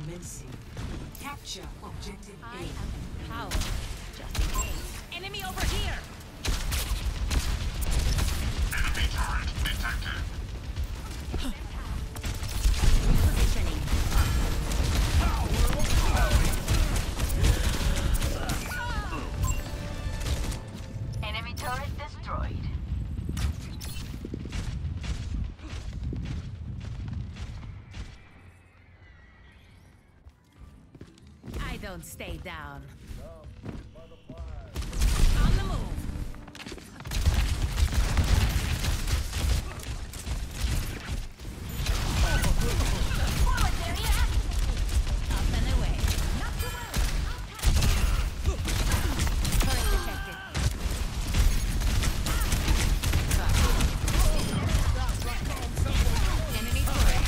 commencing. Capture objective I A. am empowered. Just in case. Enemy over here! Enemy turret detected. Repositioning. Enemy turret destroyed. I don't stay down. On the move. Up and away. Not to worry. Turret detected. Enemy turret.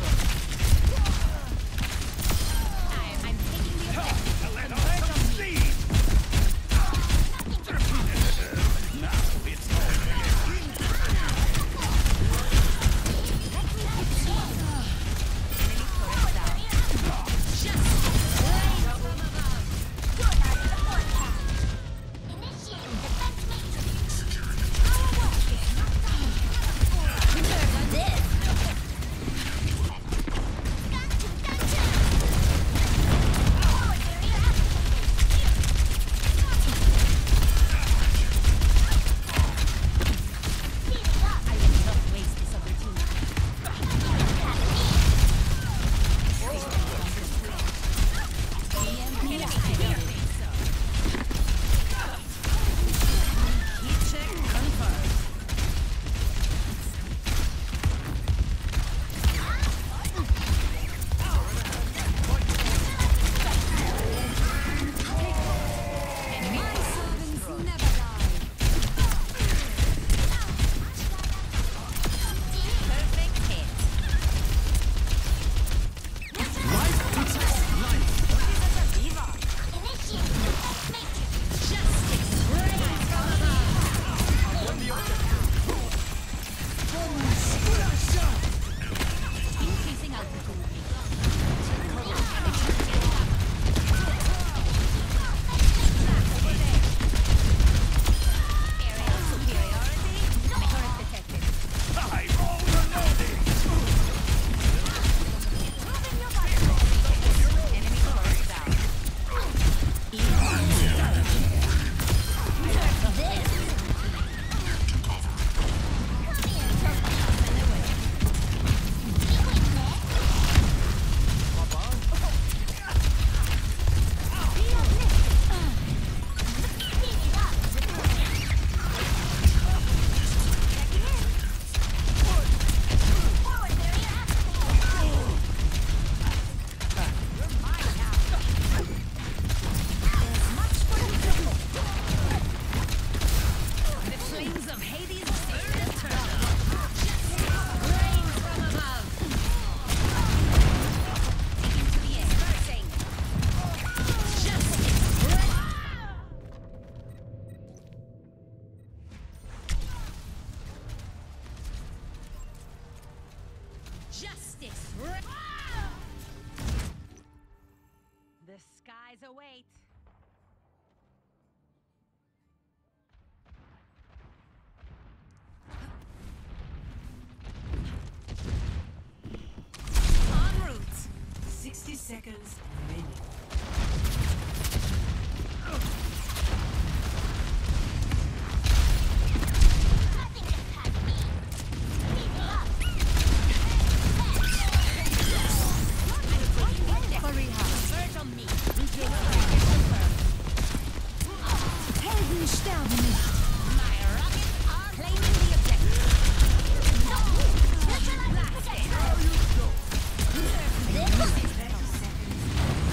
I'm taking the objective. Enemy turret down. Just rain from above. I will not waste this opportunity. Enemy here. Heat check confirmed. Enemy destroyed. Perfect hit. Justice reigns from above. Increasing altitude. Aerial superiority. Turret detected. Enemy turret down. The flames of Hades burn eternal. Rain from above. Taken to the air. Dispersing. Justice Justice The skies await. En route. 60 seconds remaining. Convert on me. Helden sterben nicht. My rockets are claiming the objective. Blast it.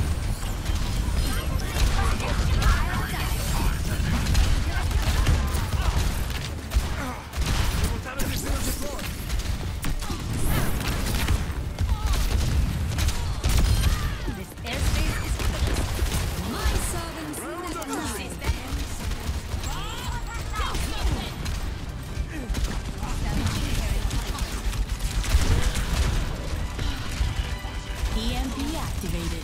deactivated.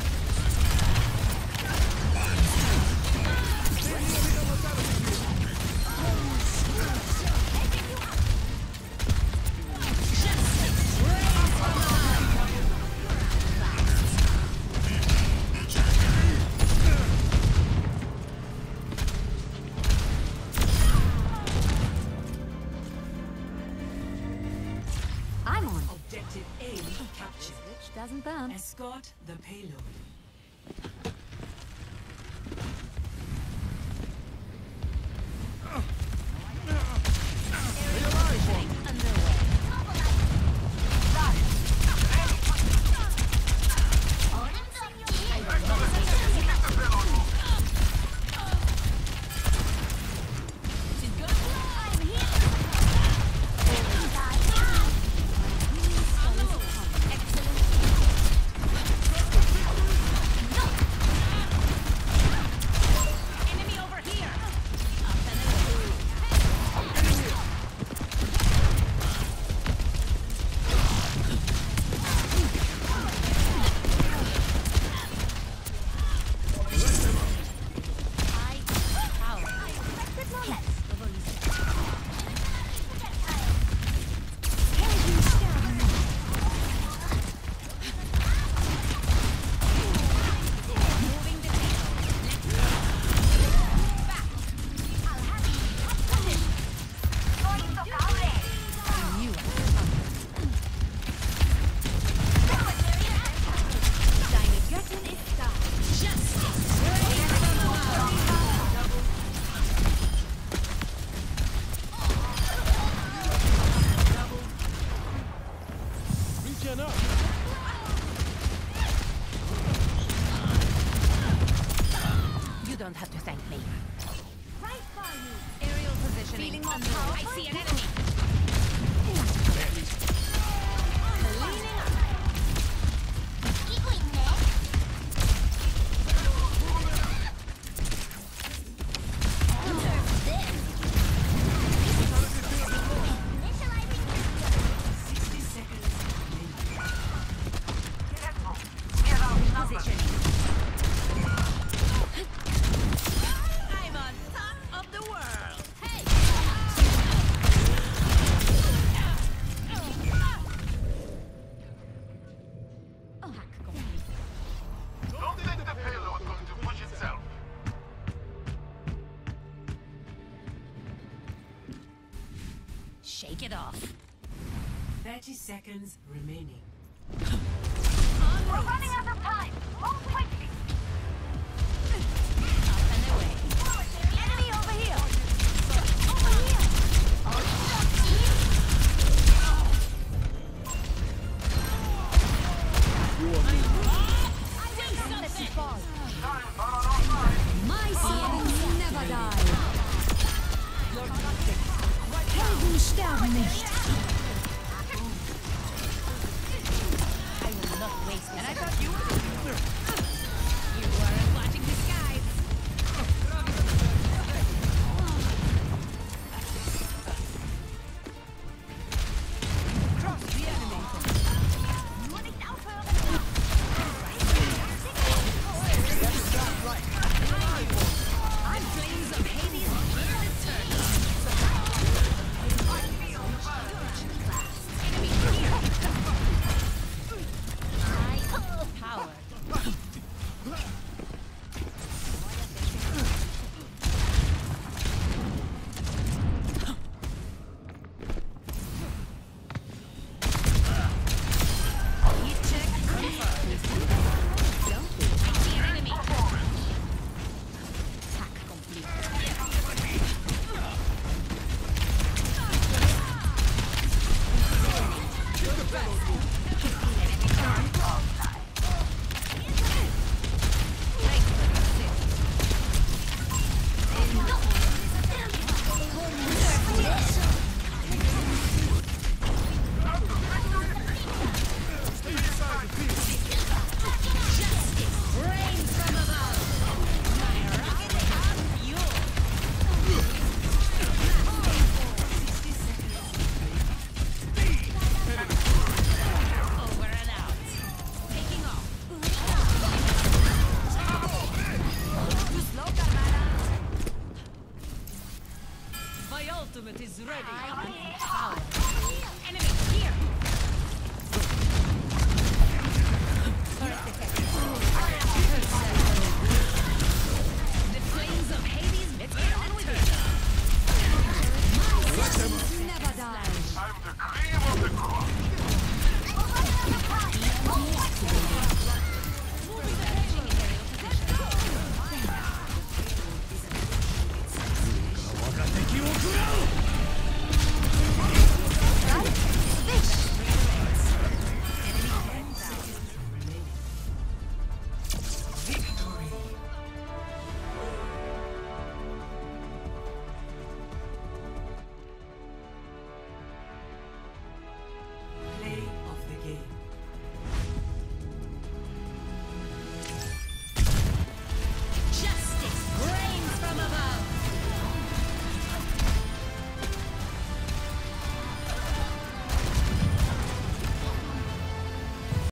I'm on. Objective A captured. Which doesn't burn. Escort the payload. Enemy over here. You don't have to thank me. Right by you. Aerial positioning. Feeling more I powerful? see an enemy. Cleaning up. Positioning. I'm on top of the world. Hey! Don't think the payload is going to push itself. Shake it off. 30 seconds remaining. We're running out of time. Move quickly. Up and away. Enemy over here. Over here. All shot, team. My songs never die. Helden sterben nicht. I will not waste this. And I thought you were. You weren't watching the skies. I'm flames of Hades. Burn eternal. Enemy here. ready.